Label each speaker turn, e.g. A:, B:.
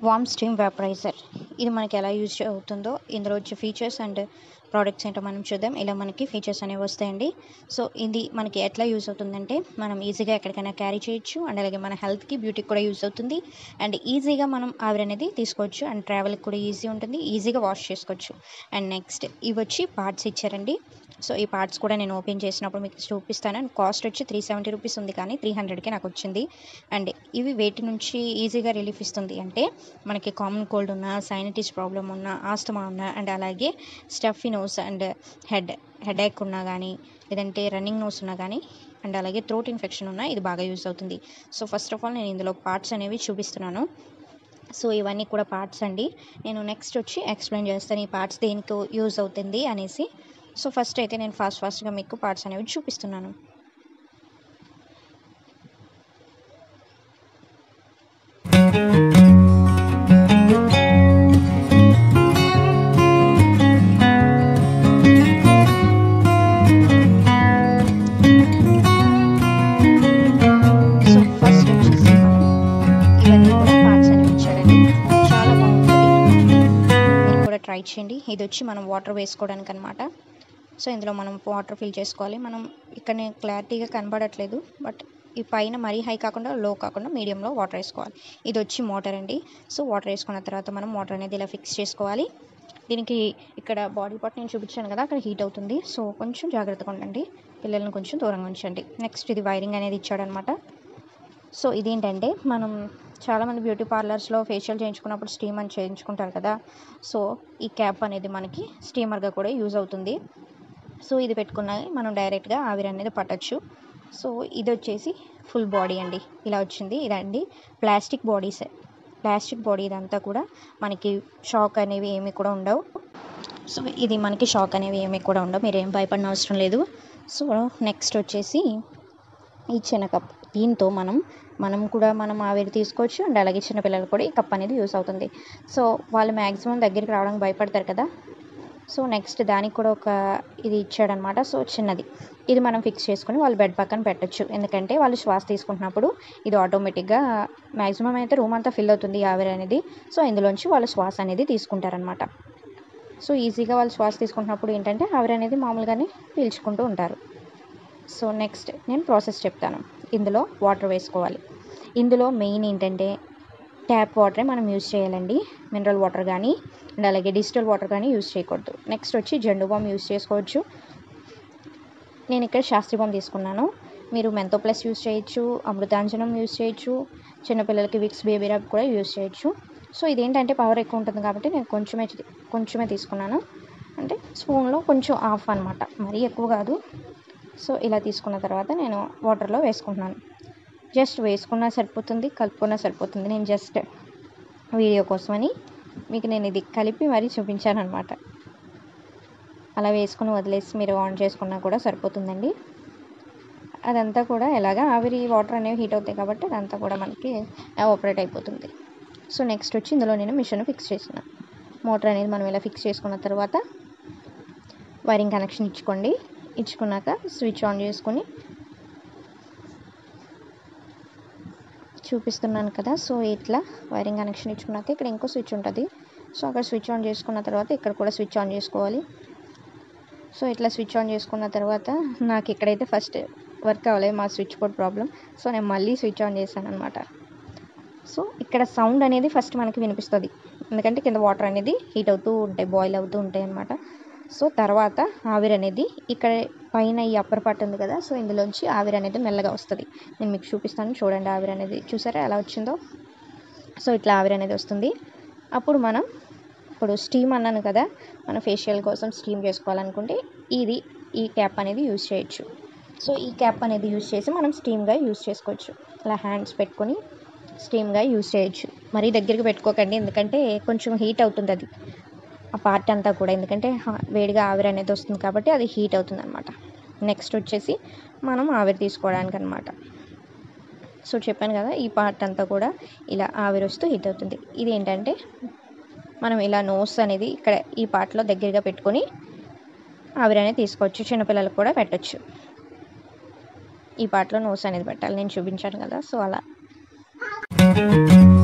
A: వామ్ steam vaporiser ఇది మనకి ఎలా యూజ్ అవుతుందో ఇందులో వచ్చే ఫీచర్స్ అండ్ ప్రోడక్ట్స్ ఏంటో మనం చూద్దాం. ఇలా మనకి ఫీచర్స్ అనేవి వస్తాయండి. సో ఇది మనకి ఎట్లా యూజ్ అవుతుందంటే మనం ఈజీగా ఎక్కడికైనా క్యారీ చేయొచ్చు అండ్ అలాగే మన హెల్త్కి బ్యూటీకి కూడా యూజ్ అవుతుంది అండ్ ఈజీగా మనం ఆవిరి అనేది తీసుకోవచ్చు అండ్ ట్రావెల్కి కూడా ఈజీ ఉంటుంది, ఈజీగా వాష్ చేసుకోవచ్చు. అండ్ నెక్స్ట్ ఇవి వచ్చి పార్ట్స్ ఇచ్చారండి. సో ఈ పార్ట్స్ కూడా నేను ఓపెన్ చేసినప్పుడు మీకు చూపిస్తాను. అండ్ కాస్ట్ వచ్చి 370 రూపీస్ ఉంది, కానీ 300కి నాకు వచ్చింది. అండ్ ఇవి వేటి నుంచి ఈజీగా రిలీఫ్ ఇస్తుంది అంటే మనకి కామన్ కోల్డ్ ఉన్న, సైనటిస్ ప్రాబ్లం ఉన్న, ఆస్తమా ఉన్న అండ్ అలాగే స్టఫీ నోస్ అండ్ హెడేక్ ఉన్నా కానీ లేదంటే రన్నింగ్ నోస్ ఉన్నా కానీ అండ్ అలాగే థ్రోట్ ఇన్ఫెక్షన్ ఉన్నా ఇది బాగా యూజ్ అవుతుంది. సో ఫస్ట్ ఆఫ్ ఆల్ నేను ఇందులో పార్ట్స్ అనేవి చూపిస్తున్నాను. సో ఇవన్నీ కూడా పార్ట్స్ అండి. నేను నెక్స్ట్ వచ్చి ఎక్స్ప్లెయిన్ చేస్తాను ఈ పార్ట్స్ దేనికి యూజ్ అవుతుంది అనేసి. సో ఫస్ట్ అయితే నేను ఫాస్ట్గా మీకు పార్ట్స్ అనేవి చూపిస్తున్నాను. ట్రై చేయండి. ఇది వచ్చి మనం వాటర్ వేసుకోవడానికి అనమాట. సో ఇందులో మనం వాటర్ ఫిల్ చేసుకోవాలి. మనం ఇక్కడ క్లారిటీగా కనబడట్లేదు, బట్ ఈ పైన మరీ హై కాకుండా లో కాకుండా మీడియంలో వాటర్ వేసుకోవాలి. ఇది వచ్చి మోటార్ అండి. సో వాటర్ వేసుకున్న తర్వాత మనం మోటార్ అనేది ఇలా ఫిక్స్ చేసుకోవాలి. దీనికి ఇక్కడ బాడీ పార్ట్ నేను చూపించాను కదా, అక్కడ హీట్ అవుతుంది. సో కొంచెం జాగ్రత్తగా ఉండండి, పిల్లల్ని కొంచెం దూరంగా ఉంచండి. నెక్స్ట్ ఇది వైరింగ్ అనేది ఇచ్చాడనమాట. సో ఇదేంటంటే మనం చాలామంది బ్యూటీ పార్లర్స్లో ఫేషియల్ చేయించుకున్నప్పుడు స్టీమ్ అని చేయించుకుంటారు కదా. సో ఈ క్యాప్ అనేది మనకి స్టీమర్గా కూడా యూజ్ అవుతుంది. సో ఇది పెట్టుకున్నది మనం డైరెక్ట్గా ఆవిరి అనేది పట్టచ్చు. సో ఇది వచ్చేసి ఫుల్ బాడీ అండి, ఇలా వచ్చింది. ఇదండి ప్లాస్టిక్ బాడీ ఇదంతా కూడా మనకి షాక్ అనేవి ఏమీ కూడా ఉండవు. సో ఇది మనకి షాక్ అనేవి ఏమీ కూడా ఉండవు, మీరు ఏం భయపడిన అవసరం లేదు. సో నెక్స్ట్ వచ్చేసి ఈ చిన్న కప్, దీంతో మనం కూడా ఆవిరి తీసుకోవచ్చు అండ్ అలాగే చిన్నపిల్లలు కూడా ఈ కప్ అనేది యూస్ అవుతుంది. సో వాళ్ళు మ్యాక్సిమం దగ్గరికి రావడానికి భయపడతారు కదా. సో నెక్స్ట్ దానికి కూడా ఒక ఇది ఇచ్చాడనమాట. సో చిన్నది, ఇది మనం ఫిక్స్ చేసుకుని వాళ్ళు బెడ్ పక్కన పెట్టచ్చు. ఎందుకంటే వాళ్ళు శ్వాస తీసుకుంటున్నప్పుడు ఇది ఆటోమేటిక్గా మ్యాక్సిమం అయితే రూమ్ అంతా ఫిల్ అవుతుంది ఈ ఆవిరి అనేది. సో ఇందులోంచి వాళ్ళు శ్వాస అనేది తీసుకుంటారనమాట. సో ఈజీగా వాళ్ళు శ్వాస తీసుకుంటున్నప్పుడు ఏంటంటే ఆవిరి అనేది మామూలుగానే పీల్చుకుంటూ ఉంటారు. సో నెక్స్ట్ నేను ప్రాసెస్ చెప్తాను. ఇందులో వాటర్ వేసుకోవాలి. ఇందులో మెయిన్ ఏంటంటే ట్యాప్ వాటరే మనం యూజ్ చేయాలండి, మినరల్ వాటర్ కానీ అండ్ అలాగే డిజిటల్ వాటర్ కానీ యూజ్ చేయకూడదు. నెక్స్ట్ వచ్చి జెండు బామ్ యూజ్ చేసుకోవచ్చు. నేను ఇక్కడ శాస్త్రీ బామ్ తీసుకున్నాను. మీరు మెంతో ప్లస్ యూజ్ చేయొచ్చు, అమృతాంజనం యూజ్ చేయొచ్చు, చిన్నపిల్లలకి విక్స్ బేబీ రబ్ కూడా యూజ్ చేయొచ్చు. సో ఇదేంటంటే పవర్ ఎక్కువ ఉంటుంది కాబట్టి నేను కొంచెమే తీసుకున్నాను. అంటే స్పూన్లో కొంచెం ఆఫ్ అనమాట, మరీ ఎక్కువ కాదు. సో ఇలా తీసుకున్న తర్వాత నేను వాటర్లో వేసుకుంటున్నాను. జస్ట్ వేసుకున్నా సరిపోతుంది, కలుపుకున్నా సరిపోతుంది. నేను జస్ట్ వీడియో కోసమని మీకు నేను ఇది కలిపి మరీ చూపించాను అనమాట. అలా వేసుకుని వదిలేసి మీరు ఆన్ చేసుకున్నా కూడా సరిపోతుందండి. అదంతా కూడా ఎలాగా ఆవిరి వాటర్ అనేవి హీట్ అవుతాయి కాబట్టి అదంతా కూడా మనకి ఆపరేట్ అయిపోతుంది. సో నెక్స్ట్ వచ్చి ఇందులో నేను మిషన్ ఫిక్స్ చేసిన మోటార్ అనేది మనం ఇలా ఫిక్స్ చేసుకున్న తర్వాత వైరింగ్ కనెక్షన్ ఇచ్చుకున్నాక స్విచ్ ఆన్ చేసుకొని చూపిస్తున్నాను కదా. సో ఇట్లా వైరింగ్ కనెక్షన్ ఇచ్చుకున్నాక ఇక్కడ ఇంకో స్విచ్ ఉంటుంది. సో అక్కడ స్విచ్ ఆన్ చేసుకున్న తర్వాత ఇక్కడ కూడా స్విచ్ ఆన్ చేసుకోవాలి. సో ఇట్లా స్విచ్ ఆన్ చేసుకున్న తర్వాత నాకు ఇక్కడైతే ఫస్ట్ వర్క్ అవ్వలేదు, మా స్విచ్ బోర్డ్ ప్రాబ్లం. సో నేను మళ్ళీ స్విచ్ ఆన్ చేశాను అనమాట. సో ఇక్కడ సౌండ్ అనేది ఫస్ట్ మనకి వినిపిస్తుంది, ఎందుకంటే కింద వాటర్ అనేది హీట్ అవుతూ ఉంటాయి, బాయిల్ అవుతూ ఉంటాయి అన్నమాట. సో తర్వాత ఆవిరి అనేది ఇక్కడ పైన ఈ అప్పర్ పార్ట్ ఉంది కదా, సో ఇందులోంచి ఆవిరి అనేది మెల్లగా వస్తుంది. నేను మీకు చూపిస్తాను, చూడండి. ఆవిరి అనేది చూసారా ఎలా వచ్చిందో. సో ఇట్లా ఆవిరి అనేది వస్తుంది. అప్పుడు ఇప్పుడు స్టీమ్ అన్నాను కదా, మన ఫేషియల్ కోసం స్టీమ్ చేసుకోవాలనుకుంటే ఈ క్యాప్ అనేది యూజ్ చేయొచ్చు. సో ఈ క్యాప్ అనేది యూజ్ చేసి మనం స్టీమ్గా యూజ్ చేసుకోవచ్చు. అలా హ్యాండ్స్ పెట్టుకొని స్టీమ్గా యూజ్ చేయొచ్చు. మరీ దగ్గరికి పెట్టుకోకండి, ఎందుకంటే కొంచెం హీట్ అవుతుంది అది ఆ పార్ట్ అంతా కూడా, ఎందుకంటే వేడిగా ఆవిరి అనేది వస్తుంది కాబట్టి అది హీట్ అవుతుంది అనమాట. నెక్స్ట్ వచ్చేసి మనం ఆవిరి తీసుకోవడానికి అనమాట. సో చెప్పాను కదా, ఈ పార్ట్ అంతా కూడా ఇలా ఆవిరి వస్తూ హీట్ అవుతుంది. ఇది ఏంటంటే మనం ఇలా నోస్ అనేది ఇక్కడ ఈ పార్ట్లో దగ్గరగా పెట్టుకొని ఆవిరి అనేది తీసుకోవచ్చు. చిన్నపిల్లలకు కూడా పెట్టచ్చు. ఈ పార్ట్లో నోస్ అనేది పెట్టాలి, నేను చూపించాను కదా. సో అలా